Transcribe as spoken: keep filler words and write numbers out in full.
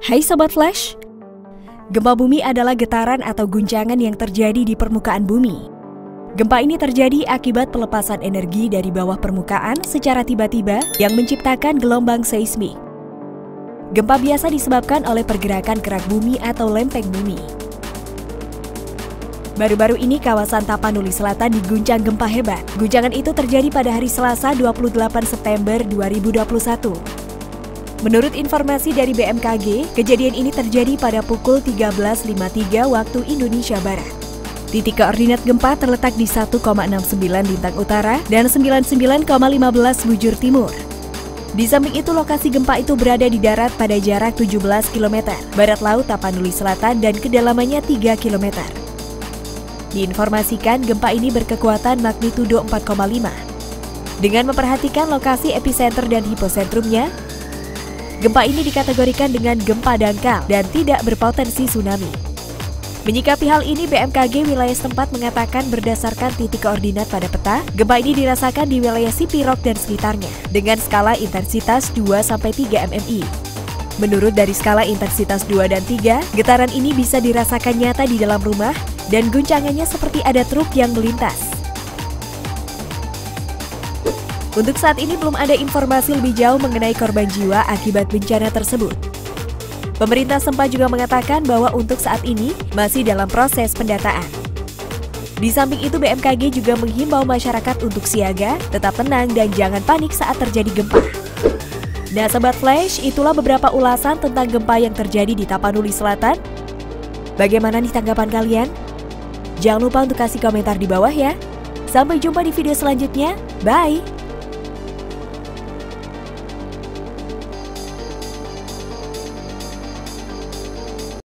Hai Sobat Flash, gempa bumi adalah getaran atau guncangan yang terjadi di permukaan bumi. Gempa ini terjadi akibat pelepasan energi dari bawah permukaan secara tiba-tiba yang menciptakan gelombang seismik. Gempa biasa disebabkan oleh pergerakan kerak bumi atau lempeng bumi. Baru-baru ini kawasan Tapanuli Selatan diguncang gempa hebat. Guncangan itu terjadi pada hari Selasa dua puluh delapan September dua ribu dua puluh satu. Menurut informasi dari B M K G, kejadian ini terjadi pada pukul tiga belas lima puluh tiga waktu Indonesia Barat. Titik koordinat gempa terletak di satu koma enam sembilan lintang utara dan sembilan puluh sembilan koma lima belas bujur timur. Di samping itu, lokasi gempa itu berada di darat pada jarak tujuh belas kilometer, barat laut Tapanuli Selatan dan kedalamannya tiga kilometer. Diinformasikan gempa ini berkekuatan magnitudo empat koma lima. Dengan memperhatikan lokasi epicenter dan hiposentrumnya, gempa ini dikategorikan dengan gempa dangkal dan tidak berpotensi tsunami. Menyikapi hal ini, B M K G wilayah setempat mengatakan berdasarkan titik koordinat pada peta, gempa ini dirasakan di wilayah Sipirok dan sekitarnya dengan skala intensitas dua sampai tiga M M I. Menurut dari skala intensitas dua dan tiga, getaran ini bisa dirasakan nyata di dalam rumah dan guncangannya seperti ada truk yang melintas. Untuk saat ini belum ada informasi lebih jauh mengenai korban jiwa akibat bencana tersebut. Pemerintah setempat juga mengatakan bahwa untuk saat ini masih dalam proses pendataan. Di samping itu, B M K G juga menghimbau masyarakat untuk siaga, tetap tenang dan jangan panik saat terjadi gempa. Nah Sobat Flash, itulah beberapa ulasan tentang gempa yang terjadi di Tapanuli Selatan. Bagaimana nih tanggapan kalian? Jangan lupa untuk kasih komentar di bawah ya. Sampai jumpa di video selanjutnya. Bye!